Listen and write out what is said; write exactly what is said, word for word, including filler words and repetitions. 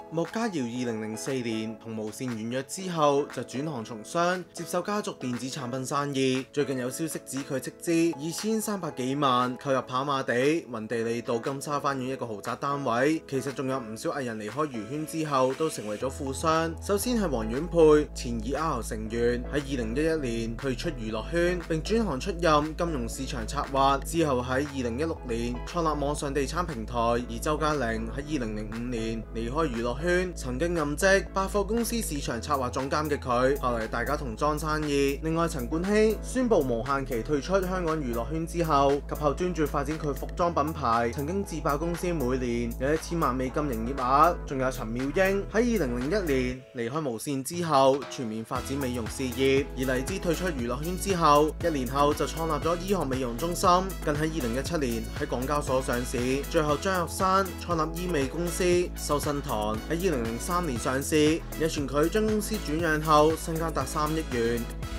莫家堯二零零四年同無線完約之後，就轉行從商，接手家族電子產品生意。最近有消息指佢斥資二千三百幾萬購入跑馬地雲地利道金沙花園一個豪宅單位。其實仲有唔少藝人離開娛圈之後都成為咗富商。首先係黃婉佩，前 E R 成員，喺二零一一年退出娛樂圈，並轉行出任金融市場策劃。之後喺二零一六年創立網上地產平台。而周嘉玲喺二零零五年離開娛樂圈，曾經任職百貨公司市場策劃總監嘅佢，後嚟大家同裝生意。另外陳冠希宣布無限期退出香港娛樂圈之後，及後專注發展佢服裝品牌，曾經自爆公司每年有一千萬美金營業額。仲有陳妙英喺二零零一年離開無線之後，全面發展美容事業。而黎姿退出娛樂圈之後，一年後就創立咗醫學美容中心，更喺二零一七年喺港交所上市。最後張玉山創立醫美公司修身堂，喺二零零三年上市。日傳佢將公司轉讓後，身家達三億元。